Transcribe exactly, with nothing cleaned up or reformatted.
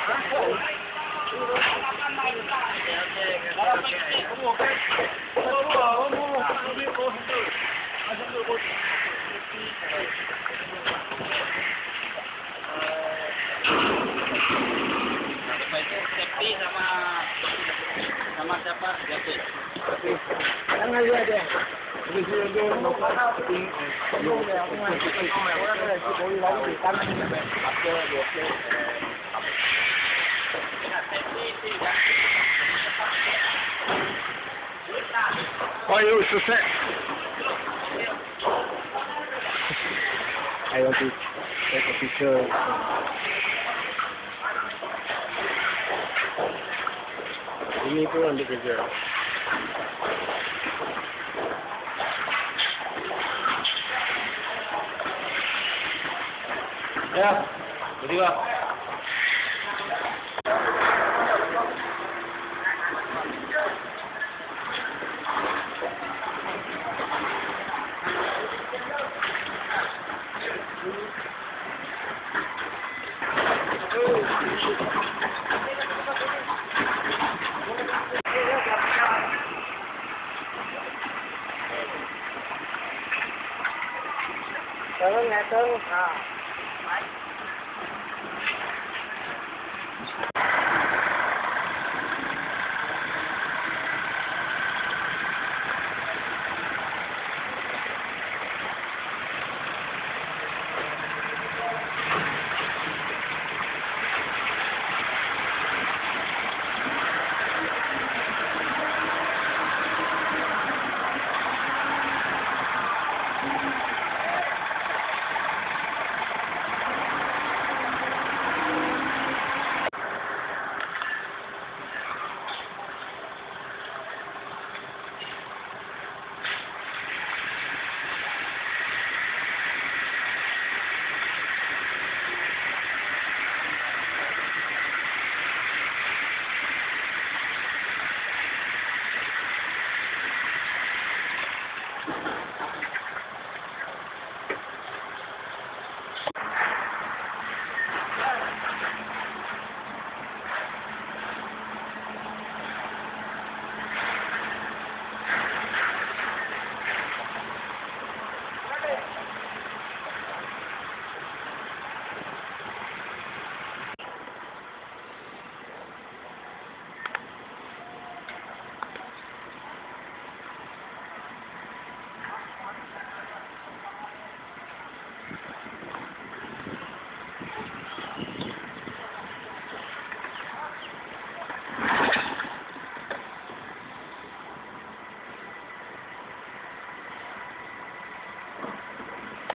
Safety sama sama siapa? Japit. Jangan lihat dia. Jadi dia dia nak ting yo aku mau kita kau mau orang ada si boleh lalu di tangan ni apa dia dia Ayo selesai. Ayo tu take a picture. Ini pun ambil kerja. Ya, berdua. Turun ya, turun. Ah.